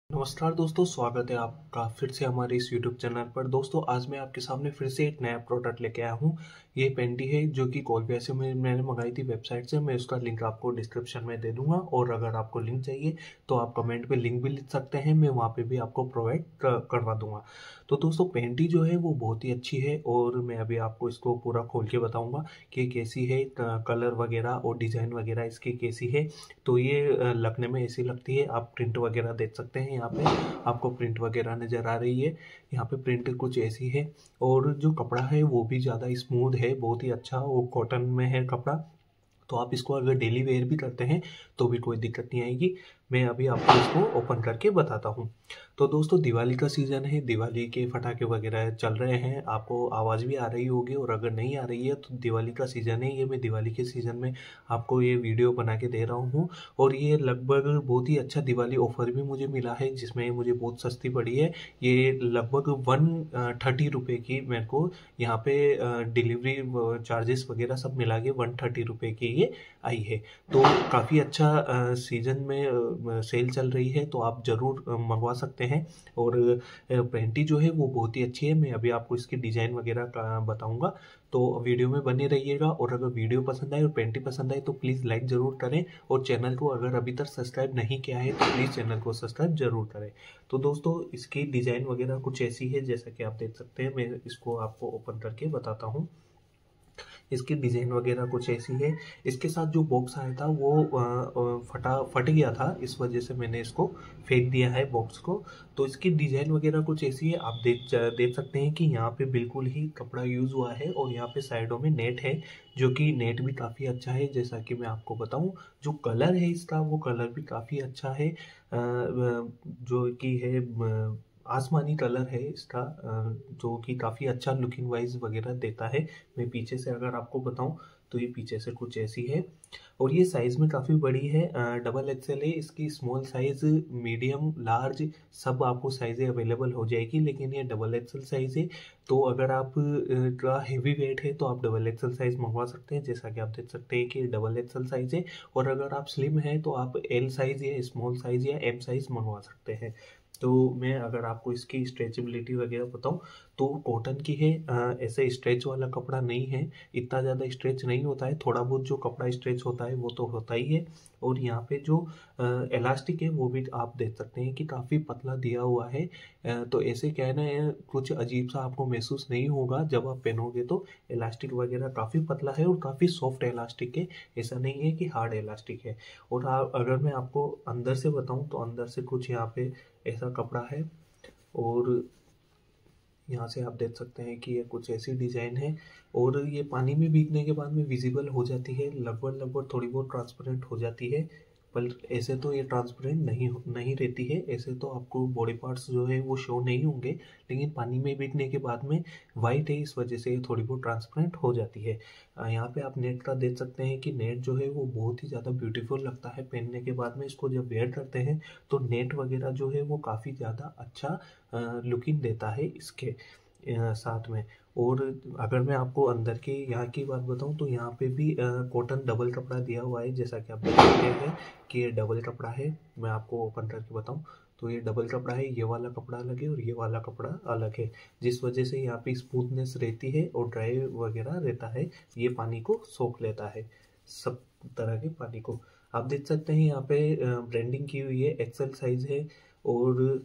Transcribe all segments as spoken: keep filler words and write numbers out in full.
नमस्कार दोस्तों, स्वागत है आपका फिर से हमारे इस यूट्यूब चैनल पर। दोस्तों, आज मैं आपके सामने फिर से एक नया प्रोडक्ट लेके आया हूँ। ये पेंटी है जो कि कोलंबिया से मैं मैंने मंगाई थी वेबसाइट से। मैं उसका लिंक आपको डिस्क्रिप्शन में दे दूंगा, और अगर आपको लिंक चाहिए तो आप कमेंट पे लिंक भी लिख सकते हैं, मैं वहाँ पे भी आपको प्रोवाइड करवा दूंगा। तो दोस्तों, पेंटी जो है वो बहुत ही अच्छी है, और मैं अभी आपको इसको पूरा खोल के बताऊँगा कि कैसी है, कलर वगैरह और डिज़ाइन वगैरह इसकी कैसी है। तो ये लगने में ऐसी लगती है, आप प्रिंट वगैरह देख सकते हैं। यहाँ पे आपको प्रिंट वगैरह नज़र आ रही है। यहाँ पे प्रिंट कुछ ऐसी है, और जो कपड़ा है वो भी ज़्यादा स्मूथ है, बहुत ही अच्छा, और कॉटन में है कपड़ा। तो आप इसको अगर डेली वेयर भी करते हैं तो भी कोई दिक्कत नहीं आएगी। मैं अभी आपको इसको ओपन करके बताता हूँ। तो दोस्तों, दिवाली का सीज़न है, दिवाली के पटाखे वगैरह चल रहे हैं। आपको आवाज़ भी आ रही होगी, और अगर नहीं आ रही है तो दिवाली का सीज़न है ये। मैं दिवाली के सीज़न में आपको ये वीडियो बना के दे रहा हूँ, और ये लगभग बहुत ही अच्छा दिवाली ऑफर भी मुझे मिला है, जिसमें मुझे बहुत सस्ती पड़ी है। ये लगभग वन थर्टी रुपये की मेरे को यहाँ पे डिलीवरी चार्जेस वगैरह सब मिला के वन थर्टी रुपये की ये आई है। तो काफ़ी अच्छा सीज़न में सेल चल रही है, तो आप ज़रूर मंगवा सकते हैं। और पेंटी जो है वो बहुत ही अच्छी है। मैं अभी आपको इसकी डिज़ाइन वगैरह का बताऊंगा, तो वीडियो में बने रहिएगा। और अगर वीडियो पसंद आए और पेंटी पसंद आए तो प्लीज़ लाइक ज़रूर करें, और चैनल को अगर अभी तक सब्सक्राइब नहीं किया है तो प्लीज़ चैनल को सब्सक्राइब ज़रूर करें। तो दोस्तों, इसकी डिज़ाइन वगैरह कुछ ऐसी है, जैसा कि आप देख सकते हैं। मैं इसको आपको ओपन करके बताता हूँ। इसकी डिज़ाइन वगैरह कुछ ऐसी है। इसके साथ जो बॉक्स आया था वो फटा फट गया था, इस वजह से मैंने इसको फेंक दिया है बॉक्स को। तो इसकी डिज़ाइन वगैरह कुछ ऐसी है, आप देख देख सकते हैं कि यहाँ पे बिल्कुल ही कपड़ा यूज़ हुआ है, और यहाँ पे साइडों में नेट है, जो कि नेट भी काफ़ी अच्छा है। जैसा कि मैं आपको बताऊँ, जो कलर है इसका वो कलर भी काफ़ी अच्छा है, जो कि है आसमानी कलर है इसका, जो कि काफ़ी अच्छा लुकिंग वाइज वगैरह देता है। मैं पीछे से अगर आपको बताऊं तो ये पीछे से कुछ ऐसी है, और ये साइज़ में काफ़ी बड़ी है, डबल एक्सएल है इसकी। स्मॉल साइज़, मीडियम, लार्ज सब आपको साइज़ें अवेलेबल हो जाएगी, लेकिन ये डबल एक्सएल साइज़ है। तो अगर आप का हेवी वेट है तो आप डबल एक्सएल साइज़ मंगवा सकते हैं, जैसा कि आप देख सकते हैं कि ये डबल एक्सएल साइज़ है। और अगर आप स्लिम है तो आप एल साइज़ या स्मॉल साइज़ या एम साइज़ मंगवा सकते हैं। तो मैं अगर आपको इसकी स्ट्रेचेबिलिटी वगैरह बताऊं तो कॉटन की है, ऐसे स्ट्रेच वाला कपड़ा नहीं है, इतना ज़्यादा स्ट्रेच नहीं होता है। थोड़ा बहुत जो कपड़ा स्ट्रेच होता है वो तो होता ही है। और यहाँ पे जो इलास्टिक है वो भी आप देख सकते हैं कि काफ़ी पतला दिया हुआ है। तो ऐसे कहना है, कुछ अजीब सा आपको महसूस नहीं होगा जब आप पहनोगे। तो इलास्टिक वगैरह काफ़ी पतला है और काफ़ी सॉफ्ट इलास्टिक है, ऐसा नहीं है कि हार्ड इलास्टिक है। और आप अगर मैं आपको अंदर से बताऊं तो अंदर से कुछ यहाँ पे ऐसा कपड़ा है, और यहाँ से आप देख सकते हैं कि ये कुछ ऐसी डिज़ाइन है। और ये पानी में भीगने के बाद में विजिबल हो जाती है, लगभग लगभग थोड़ी बहुत ट्रांसपेरेंट हो जाती है। पर ऐसे तो ये ट्रांसपेरेंट नहीं नहीं रहती है, ऐसे तो आपको बॉडी पार्ट्स जो है वो शो नहीं होंगे, लेकिन पानी में भीगने के बाद में वाइट है, इस वजह से ये थोड़ी बहुत ट्रांसपेरेंट हो जाती है। यहाँ पे आप नेट का देख सकते हैं कि नेट जो है वो बहुत ही ज़्यादा ब्यूटीफुल लगता है पहनने के बाद में। इसको जब वेयर करते हैं तो नेट वगैरह जो है वो काफ़ी ज़्यादा अच्छा लुकिंग देता है इसके साथ में। और अगर मैं आपको अंदर के यहाँ की बात बताऊँ तो यहाँ पे भी कॉटन डबल कपड़ा दिया हुआ है, जैसा कि आप देख सकते हैं कि ये डबल कपड़ा है। मैं आपको ओपन करके बताऊँ तो ये डबल कपड़ा है, ये वाला कपड़ा अलग है और ये वाला कपड़ा अलग है, जिस वजह से यहाँ पे स्मूथनेस रहती है और ड्राई वगैरह रहता है। ये पानी को सोख लेता है, सब तरह के पानी को। आप देख सकते हैं यहाँ पे ब्रांडिंग की हुई है, एक्सेल साइज है। और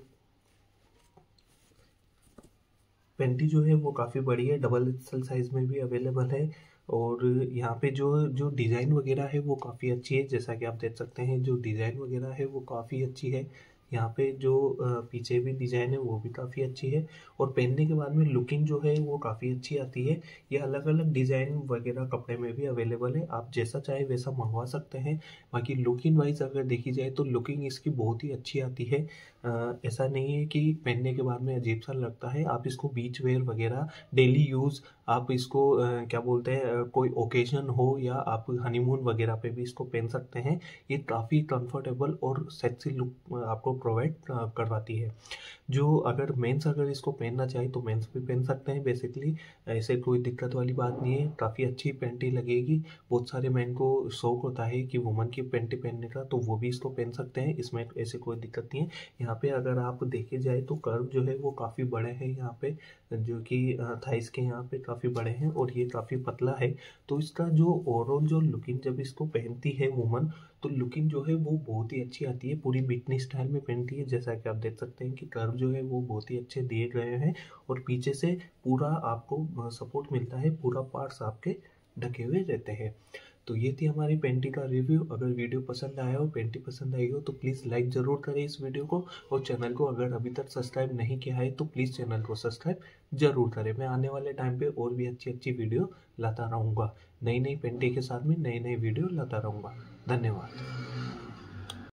पेंटी जो है वो काफ़ी बड़ी है, डबल एक्सल साइज़ में भी अवेलेबल है। और यहाँ पे जो जो डिज़ाइन वगैरह है वो काफ़ी अच्छी है, जैसा कि आप देख सकते हैं जो डिज़ाइन वगैरह है वो काफ़ी अच्छी है। यहाँ पे जो पीछे भी डिज़ाइन है वो भी काफ़ी अच्छी है, और पहनने के बाद में लुकिंग जो है वो काफ़ी अच्छी आती है। ये अलग अलग डिज़ाइन वगैरह कपड़े में भी अवेलेबल है, आप जैसा चाहे वैसा मंगवा सकते हैं। बाकी लुकिंग वाइज अगर देखी जाए तो लुकिंग इसकी बहुत ही अच्छी आती है। आ, ऐसा नहीं है कि पहनने के बाद में अजीब सा लगता है। आप इसको बीच वेयर वगैरह डेली यूज़ आप इसको अ, क्या बोलते हैं अ, कोई ओकेजन हो या आप हनीमून वगैरह पे भी इसको पहन सकते हैं। ये काफ़ी कंफर्टेबल और सेक्सी लुक आपको प्रोवाइड अ, करवाती है। जो अगर मेंस अगर इसको पहनना चाहे तो मेंस भी पहन सकते हैं बेसिकली, ऐसे कोई दिक्कत वाली बात नहीं है। काफ़ी अच्छी पैंटी लगेगी। बहुत सारे मेन को शौक होता है कि वुमन की पैंटी पहनने का, तो वो भी इसको पहन सकते हैं, इसमें ऐसे कोई दिक्कत नहीं है। यहाँ पे अगर आप देखे जाए तो कर्व जो है वो काफ़ी बड़े हैं यहाँ पे, जो कि थाइस के यहाँ पे काफ़ी बड़े हैं और ये काफ़ी पतला है। तो इसका जो ओवरऑल जो लुकिंग जब इसको पहनती है वुमन, तो लुकिंग जो है वो बहुत ही अच्छी आती है। पूरी बिकनी स्टाइल में पहनती है, जैसा कि आप देख सकते हैं कि कर्व जो है वो बहुत ही अच्छे दिए गए हैं और पीछे से पूरा आपको सपोर्ट मिलता है, पूरा पार्ट्स आपके ढके हुए रहते हैं। तो ये थी हमारी पेंटी का रिव्यू। अगर वीडियो पसंद आया हो, पेंटी पसंद आई हो, तो प्लीज़ लाइक ज़रूर करें इस वीडियो को, और चैनल को अगर अभी तक सब्सक्राइब नहीं किया है तो प्लीज़ चैनल को सब्सक्राइब ज़रूर करें। मैं आने वाले टाइम पे और भी अच्छी अच्छी वीडियो लाता रहूँगा, नई नई पेंटी के साथ में नई नई वीडियो लाता रहूँगा। धन्यवाद।